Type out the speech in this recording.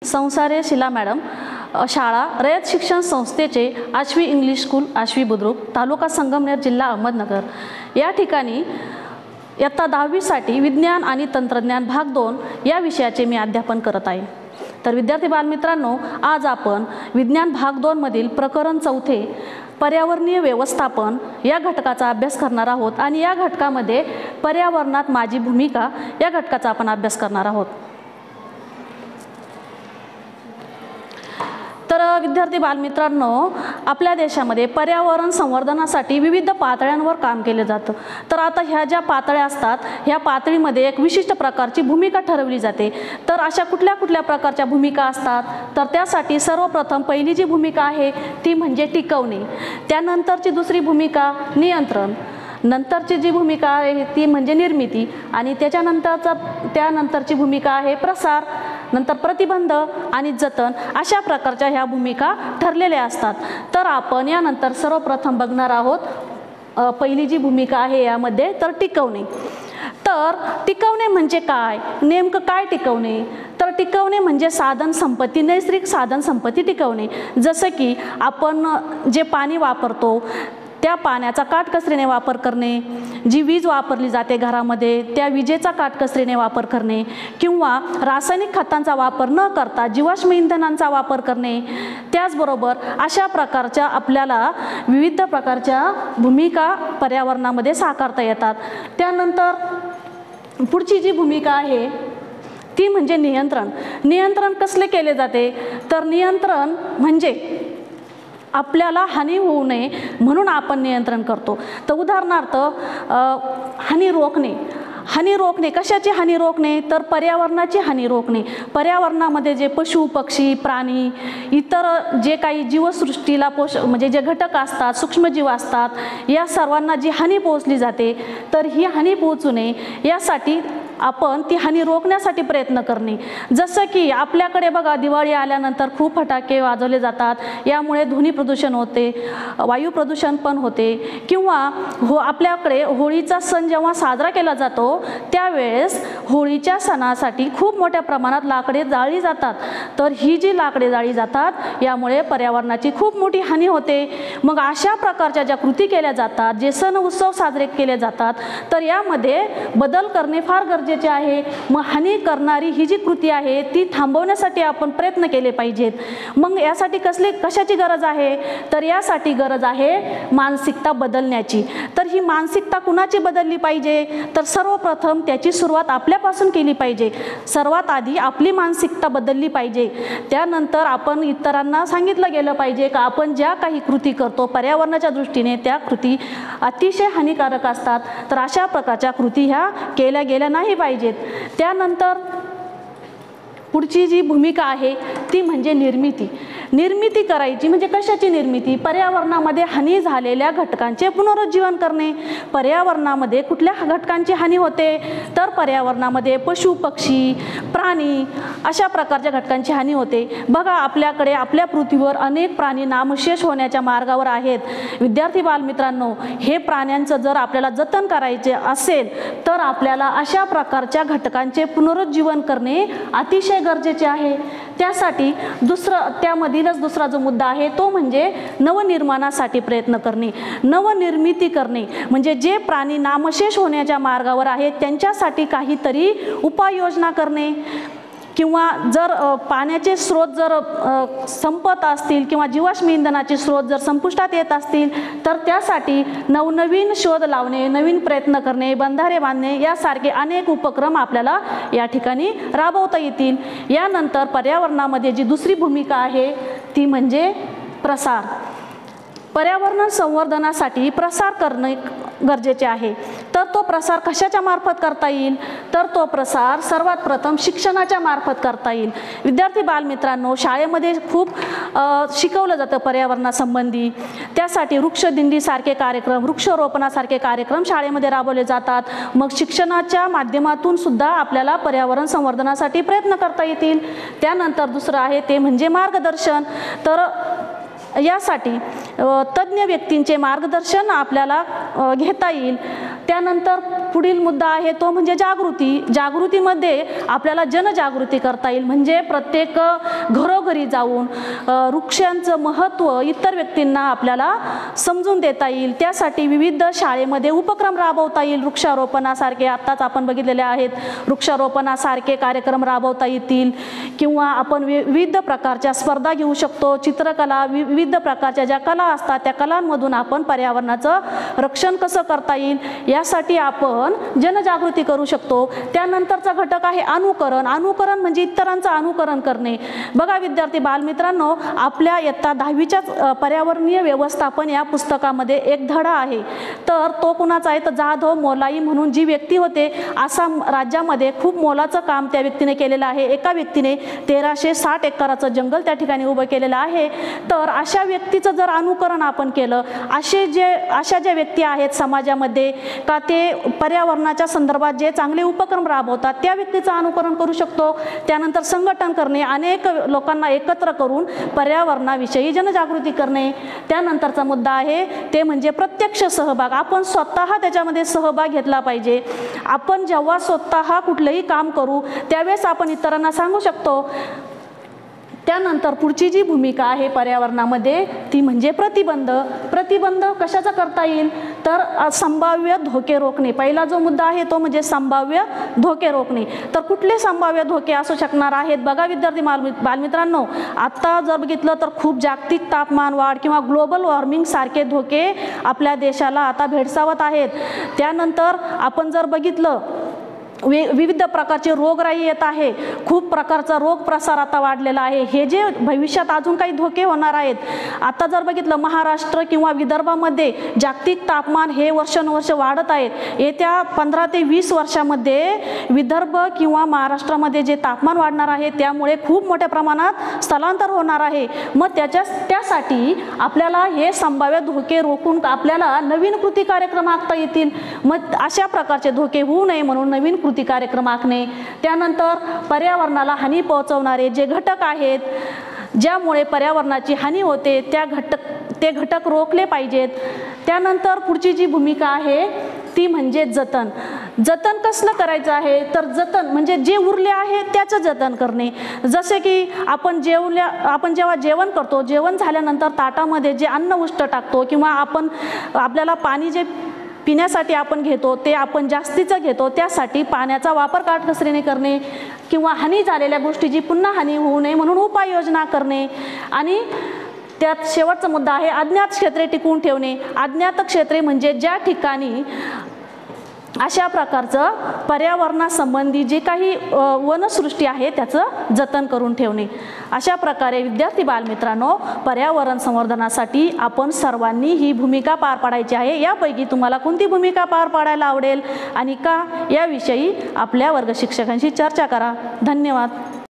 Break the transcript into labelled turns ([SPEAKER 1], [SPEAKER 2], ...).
[SPEAKER 1] संसारे शिला मॅडम, शाळा रयत शिक्षण संस्थेचे आश्वी इंग्लिश स्कूल, आश्वी बुद्रुक, तालुका संगमनेर, जिल्हा अहमदनगर या ठिकाणी इयत्ता 10वी साठी विज्ञान आणि तंत्रज्ञान भाग 2 या विषयाचे मी अध्यापन करत आहे। तर विद्यार्थी बालमित्रांनो, आज आपण विज्ञान भाग 2 मधील प्रकरण 4 पर्यावरणीय व्यवस्थापन या घटकाचा अभ्यास करणार आहोत आणि या घटकामध्ये पर्यावरणात माझी भूमिका या घटकाचा आपण अभ्यास करणार आहोत। तर विद्यार्थी बालमित्रांनो, आपल्या देशामध्ये पर्यावरण संवर्धनासाठी विविध पातळ्यांवर काम केले जातं। तर आता ह्या ज्या पातळ्या असतात, ह्या पातळीमध्ये एक विशिष्ट प्रकारची भूमिका ठरवली जाते। तर अशा कुठल्या प्रकारच्या भूमिका असतात, तर त्यासाठी सर्वप्रथम पहिली जी भूमिका आहे ती म्हणजे टिकवणे, त्यानंतरची दुसरी भूमिका नियंत्रण, नंतरची जी भूमिका आहे ती म्हणजे निर्मिती आणि त्यानंतरची भूमिका आहे प्रसार, नंतर प्रतिबंध आणि जतन, अशा प्रकारच्या ह्या भूमिका ठरलेल्या असतात। तर आपण यानंतर सर्वप्रथम बघणार आहोत पहिली जी भूमिका आहे यामध्ये तर टिकवणे। तर टिकवणे म्हणजे काय, नेमकं काय टिकवणे? तर टिकवणे म्हणजे साधन संपत्ती, नैसर्गिक साधन संपत्ती टिकवणे। जसं की आपण जे पाणी वापरतो त्या पाण्याचा काटकसरीने वापर करणे, जी वीज वापरली जाते घरामध्ये त्या विजेचा काटकसरीने वापर करणे, किंवा रासायनिक खतांचा वापर न करता जीवाश्म इंधनांचा वापर करणे। त्याचबरोबर अशा प्रकारच्या आपल्याला विविध प्रकारच्या भूमिका पर्यावरणामध्ये साकारता येतात। त्यानंतर पुढची जी भूमिका आहे ती म्हणजे नियंत्रण। नियंत्रण कसले केले जाते, तर नियंत्रण म्हणजे आपल्याला हानी होऊ नये म्हणून आपण नियंत्रण करतो। तर उदाहरणार्थ हानी रोखणे, कशाची हानी रोखणे, तर पर्यावरणाची हानी रोखणे। पर्यावरणामध्ये जे पशु पक्षी प्राणी इतर जे काही जीवसृष्टीला म्हणजे जे घटक असतात, सूक्ष्मजीव असतात, या सर्वांना जी हानी पोहोचली जाते तर ही हानी पोहोचू नये यासाठी आपण ती हानी रोखण्यासाठी प्रयत्न करणे। जसं की आपल्याकडे बघा, दिवाळी आल्यानंतर खूप फटाके वाजवले जातात, यामुळे ध्वनी प्रदूषण होते, वायू प्रदूषण पण होते, किंवा आपल्याकडे होळीचा सण जेव्हा साजरा केला जातो त्यावेळेस होळीच्या सणासाठी खूप मोठ्या प्रमाणात लाकडे जाळली जातात। तर ही जी लाकडे जाळली जातात यामुळे पर्यावरणाची खूप मोठी हानी होते। मग अशा प्रकारच्या ज्या कृती केल्या जातात, जे सण उत्सव साजरे केले जातात, तर यामध्ये बदल करणे फार गरजेचे आहे। मग हानी करणारी ही जी कृती आहे ती थांबवण्यासाठी आपण प्रयत्न केले पाहिजेत। मग यासाठी कशाची गरज आहे, तर यासाठी गरज आहे मानसिकता बदलण्याची। तर ही मानसिकता कुणाची बदलली पाहिजे, तर सर्वप्रथम त्याची सुरुवात आपल्यापासून केली पाहिजे। सर्वात आधी आपली मानसिकता बदलली पाहिजे, त्यानंतर आपण इतरांना सांगितलं गेलं पाहिजे की आपण ज्या काही कृती करतो पर्यावरणाच्या दृष्टीने त्या कृती अतिशय हानिकारक असतात, तर अशा प्रकारच्या कृती ह्या केल्या गेल्या नाही पाहिजेत। त्यानंतर पुढची जी भूमिका आहे ती म्हणजे निर्मिती करायची। म्हणजे कशाची निर्मिती, पर्यावरणामध्ये हानी झालेल्या घटकांचे पुनरुज्जीवन करणे। पर्यावरणामध्ये कुठल्या घटकांची हानी होते, तर पर्यावरणामध्ये पशु पक्षी प्राणी अशा प्रकारच्या घटकांची हानी होते। बघा, आपल्याकडे आपल्या पृथ्वीवर अनेक प्राणी नामशेष होण्याच्या मार्गावर आहेत। विद्यार्थी बालमित्रांनो, हे प्राण्यांचं जर आपल्याला जतन करायचे असेल तर आपल्याला अशा प्रकारच्या घटकांचे पुनरुज्जीवन करणे अतिशय गरजेचे आहे। त्यासाठी त्यामधीलच दुसरा जो मुद्दा आहे तो म्हणजे नवनिर्माणासाठी प्रयत्न करणे, नवनिर्मिती करणे। म्हणजे जे प्राणी नामशेष होण्याच्या मार्गावर आहेत त्यांच्यासाठी काहीतरी उपाययोजना करणे, किंवा जर पाण्याचे स्रोत जर संपत असतील किंवा जीवाश्म इंधनाचे स्रोत जर संपुष्टात येत असतील तर त्यासाठी नवनवीन शोध लावणे, नवीन प्रयत्न करणे, बंधारे बांधणे यासारखे अनेक उपक्रम आपल्याला या ठिकाणी राबवता येतील। यानंतर पर्यावरणामध्ये जी दुसरी भूमिका आहे ती म्हणजे प्रसार। पर्यावरण संवर्धनासाठी प्रसार करणे गरजेचे आहे। तर तो प्रसार कशाच्या मार्फत करता येईल, तर तो प्रसार सर्वात प्रथम शिक्षणाच्या मार्फत करता येईल। विद्यार्थी बालमित्रांनो, शाळेमध्ये खूप शिकवलं जातं पर्यावरणासंबंधी। त्यासाठी वृक्षदिंडीसारखे कार्यक्रम, वृक्षारोपणासारखे कार्यक्रम शाळेमध्ये राबवले जातात। मग शिक्षणाच्या माध्यमातून सुद्धा आपल्याला पर्यावरण संवर्धनासाठी प्रयत्न करता येतील। त्यानंतर दुसरं आहे ते म्हणजे मार्गदर्शन। तर यासाठी तज्ञ व्यक्तींचे मार्गदर्शन आपल्याला घेता येईल। त्यानंतर पुढील मुद्दा आहे तो म्हणजे जागृती. जागृतीमध्ये आपल्याला जनजागृती करता येईल, म्हणजे प्रत्येक घरोघरी जाऊन वृक्षांचं महत्त्व इतर व्यक्तींना आपल्याला समजून देता येईल. त्यासाठी विविध शाळेमध्ये उपक्रम राबवता येईल. वृक्षारोपणासारखे आत्ताच आपण बघितलेले आहेत, वृक्षारोपणासारखे कार्यक्रम राबवता येतील. किंवा आपण विविध प्रकारच्या स्पर्धा घेऊ शकतो. चित्रकला, विविध प्रकारच्या ज्या कला असतात त्या कलांमधून आपण पर्यावरणाचं रक्षण कसं करता येईल यासाठी आपण जनजागृती करू शकतो. त्यानंतरचा घटक आहे अनुकरण. अनुकरण म्हणजे इतरांचं अनुकरण करणे. बघा विद्यार्थी बालमित्रांनो, आपल्या इयत्ता 10वीच्याच पर्यावरणीय व्यवस्थापन या पुस्तकामध्ये एक धडा आहे. तर तो कुणाचा आहे तर जाधव मोलाई म्हणून जी व्यक्ती होते, आसाम राज्यामध्ये खूप मोलाचं काम त्या व्यक्तीने केलेलं आहे. एका व्यक्तीने 1360 एकराचं जंगल त्या ठिकाणी उभं केलेलं आहे. तर अशा व्यक्तीचं जर अनुकरण आपण केलं, अशा ज्या व्यक्ती आहेत समाजामध्ये का ते पर्यावरणाच्या संदर्भात जे चांगले उपक्रम राबवतात त्या व्यक्तीचं अनुकरण करू शकतो. त्यानंतर संघटन करणे, अनेक लोकांना एकत्र करून पर्यावरणाविषयी जनजागृती करणे. त्यानंतरचा मुद्दा आहे ते म्हणजे प्रत्यक्ष सहभाग. आपण स्वतः त्याच्यामध्ये सहभाग घेतला पाहिजे. आपण जेव्हा स्वतः कुठलंही काम करू त्यावेळेस आपण इतरांना सांगू शकतो. त्यानंतर पुढची जी भूमिका आहे पर्यावरणामध्ये ती म्हणजे प्रतिबंध. प्रतिबंध कशाचा करता येईल तर संभाव्य धोके रोखणे. पहिला जो मुद्दा आहे तो म्हणजे संभाव्य धोके रोखणे. तर कुठले संभाव्य धोके असू शकणार आहेत? बघा विद्यार्थी बालमित्रांनो, आता जर बघितलं तर खूप जागतिक तापमान वाढ किंवा ग्लोबल वॉर्मिंग सारखे धोके आपल्या देशाला आता भेडसावत आहेत. त्यानंतर आपण जर बघितलं विविध प्रकारचे रोगराई येत आहे. खूप प्रकारचा रोग प्रसार आता वाढलेला आहे. हे जे भविष्यात अजून काही धोके होणार आहेत. आता जर बघितलं महाराष्ट्र किंवा विदर्भामध्ये जागतिक तापमान हे वर्षानुवर्ष वाढत आहेत. येत्या 15 ते 20 वर्षामध्ये विदर्भ किंवा महाराष्ट्रामध्ये जे तापमान वाढणार आहे त्यामुळे खूप मोठ्या प्रमाणात स्थलांतर होणार आहे. मग त्यासाठी आपल्याला हे संभाव्य धोके रोखून आपल्याला नवीन कृती कार्यक्रम आखता येतील. मग अशा प्रकारचे धोके होऊ नये म्हणून नवीन कृती कार्यक्रम आखणे. त्यानंतर पर्यावरणाला हानी पोहोचवणारे जे घटक आहेत, ज्यामुळे पर्यावरणाची हानी होते ते घटक रोखले पाहिजेत. त्यानंतर पुढची जी भूमिका आहे ती म्हणजे जतन. जतन कसलं करायचं आहे तर जतन म्हणजे जे उरले आहे त्याचं जतन करणे. जसे की आपण जेव्हा जेवण करतो, जेवण झाल्यानंतर ताटामध्ये जे अन्न उष्ट टाकतो किंवा आपल्याला पाणी जे पिण्यासाठी आपण घेतो ते आपण जास्तीचं घेतो, त्यासाठी पाण्याचा वापर काटकसरीने करणे किंवा हानी झालेल्या गोष्टीची पुन्हा हानी होऊ नये म्हणून उपाययोजना करणे. आणि त्यात शेवटचा मुद्दा आहे अज्ञात क्षेत्रे टिकवून ठेवणे. अज्ञात क्षेत्रे म्हणजे ज्या ठिकाणी अशा प्रकारचं पर्यावरणासंबंधी जे काही वनसृष्टी आहे त्याचं जतन करून ठेवणे. अशा प्रकारे विद्यार्थी बालमित्रांनो, पर्यावरण संवर्धनासाठी आपण सर्वांनी ही भूमिका पार पाडायची आहे. यापैकी तुम्हाला कोणती भूमिका पार पाडायला आवडेल आणि का याविषयी आपल्या वर्ग शिक्षकांशी चर्चा करा. धन्यवाद.